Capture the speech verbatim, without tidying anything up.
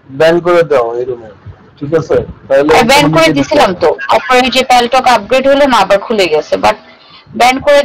Ban করে দাও এই রুমে, ঠিক আছে? তাহলে ব্যান করে দিছিলাম তো, তারপরে যে প্যালটক আপগ্রেড হলো না আবার খুলে গেছে, বাট ব্যান করে